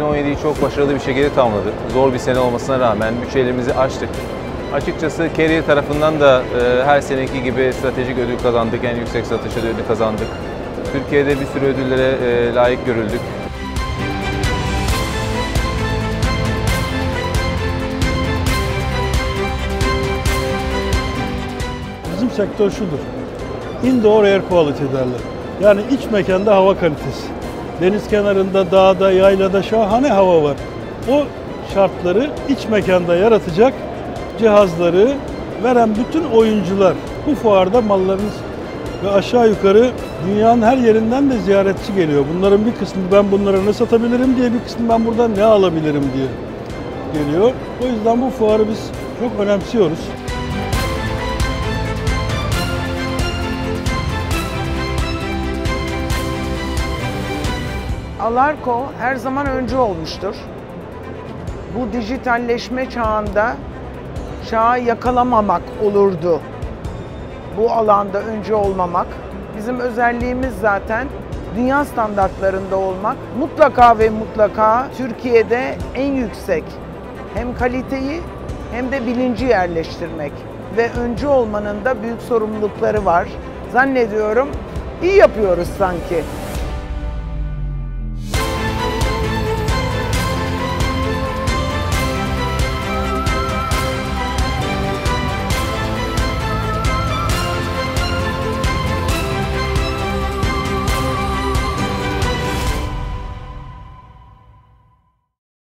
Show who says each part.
Speaker 1: 2017'yi çok başarılı bir şekilde tamamladık. Zor bir sene olmasına rağmen bütçelerimizi açtık. Açıkçası Carrier tarafından da her seneki gibi stratejik ödül kazandık, en yüksek satış ödülünü kazandık. Türkiye'de bir sürü ödüllere layık görüldük.
Speaker 2: Bizim sektör şudur, indoor air quality derler. Yani iç mekanda hava kalitesi. Deniz kenarında, dağda, yaylada şahane hava var. O şartları iç mekanda yaratacak cihazları veren bütün oyuncular bu fuarda mallarınız ve aşağı yukarı dünyanın her yerinden de ziyaretçi geliyor. Bunların bir kısmı ben bunlara ne satabilirim diye, bir kısmı ben buradan ne alabilirim diye geliyor. O yüzden bu fuarı biz çok önemsiyoruz.
Speaker 3: Alarko her zaman öncü olmuştur. Bu dijitalleşme çağında çağı yakalamamak olurdu. Bu alanda öncü olmamak. Bizim özelliğimiz zaten dünya standartlarında olmak. Mutlaka ve mutlaka Türkiye'de en yüksek hem kaliteyi hem de bilinci yerleştirmek. Ve öncü olmanın da büyük sorumlulukları var. Zannediyorum iyi yapıyoruz sanki.